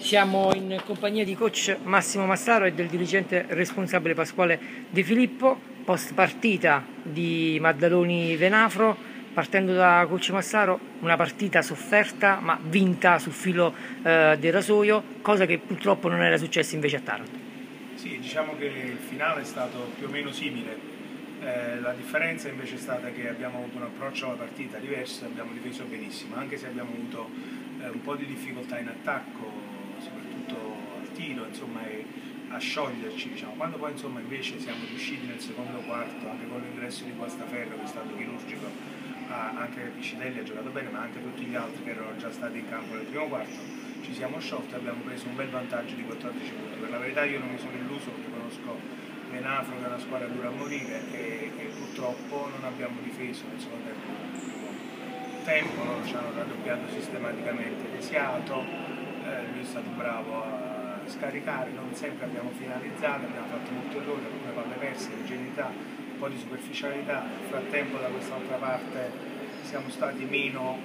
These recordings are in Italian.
Siamo in compagnia di coach Massimo Massaro e del dirigente responsabile Pasquale De Filippo, post partita di Maddaloni Venafro. Partendo da coach Massaro, una partita sofferta ma vinta sul filo del rasoio, cosa che purtroppo non era successa invece a Taranto. Sì, diciamo che il finale è stato più o meno simile, la differenza invece è stata che abbiamo avuto un approccio alla partita diverso e abbiamo difeso benissimo, anche se abbiamo avuto un po' di difficoltà in attacco, soprattutto al tiro, insomma, e a scioglierci, diciamo. Quando poi insomma invece siamo riusciti nel secondo quarto, anche con l'ingresso di Guastaferro che è stato chirurgico, anche Piscitelli ha giocato bene, ma anche tutti gli altri che erano già stati in campo nel primo quarto, ci siamo sciolti e abbiamo preso un bel vantaggio di 14 punti. Per la verità io non mi sono illuso perché conosco Venafro, che è una squadra dura a morire, e purtroppo non abbiamo difeso nel secondo tempo, loro ci hanno raddoppiato sistematicamente Desiato, lui è stato bravo a scaricare, non sempre abbiamo finalizzato, abbiamo fatto molti errori, alcune palle perse, rigidità, un po' di superficialità. Nel frattempo da quest'altra parte siamo stati meno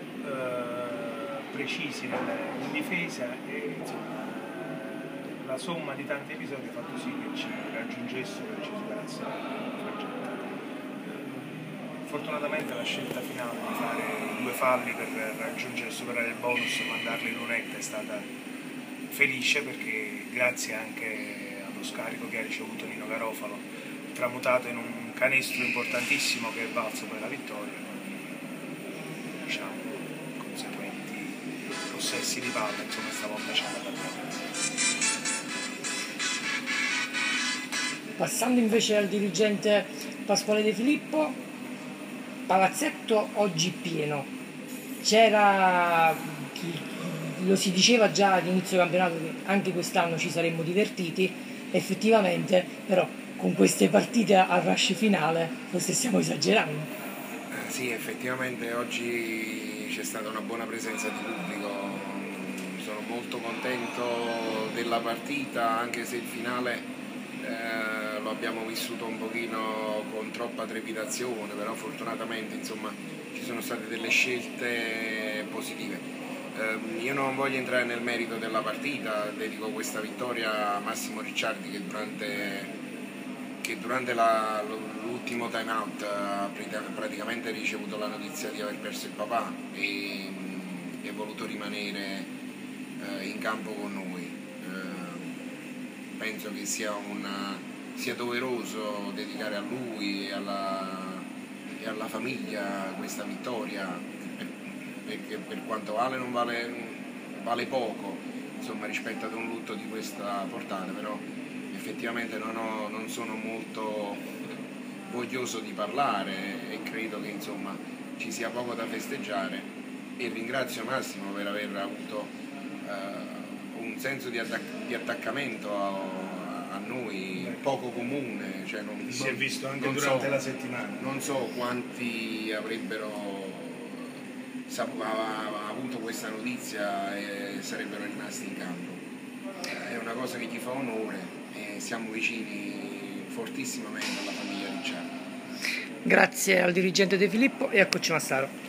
precisi in difesa e insomma la somma di tanti episodi ha fatto sì che ci raggiungessero e ci superassero la fragilità. Fortunatamente la scelta finale di fare due falli per raggiungere e superare il bonus e mandarli in lunetta è stata felice, perché grazie anche allo scarico che ha ricevuto Nino Garofalo, tramutato in un canestro importantissimo che è valso per la vittoria, diciamo, conseguenti possessi di palla, insomma stavolta c'è la partita. Passando invece al dirigente Pasquale De Filippo, palazzetto oggi pieno. Lo si diceva già all'inizio del campionato che anche quest'anno ci saremmo divertiti, effettivamente, però con queste partite a rush finale forse stiamo esagerando. Sì, effettivamente oggi c'è stata una buona presenza di pubblico, sono molto contento della partita, anche se il finale lo abbiamo vissuto un pochino con troppa trepidazione, però fortunatamente insomma ci sono state delle scelte positive. Io non voglio entrare nel merito della partita, dedico questa vittoria a Massimo Ricciardi che durante l'ultimo time out ha praticamente ricevuto la notizia di aver perso il papà e è voluto rimanere in campo con noi. Penso che sia doveroso dedicare a lui e alla famiglia questa vittoria, perché per quanto vale non vale poco, insomma, rispetto ad un lutto di questa portata, però effettivamente non sono molto voglioso di parlare e credo che insomma ci sia poco da festeggiare, e ringrazio Massimo per aver avuto un senso di attaccamento a noi poco comune, cioè si è visto anche durante la settimana. Non so quanti avrebbero avuto questa notizia e sarebbero rimasti in campo. È una cosa che gli fa onore e siamo vicini fortissimamente alla famiglia Ricciardi. Grazie al dirigente De Filippo e a coach Massaro.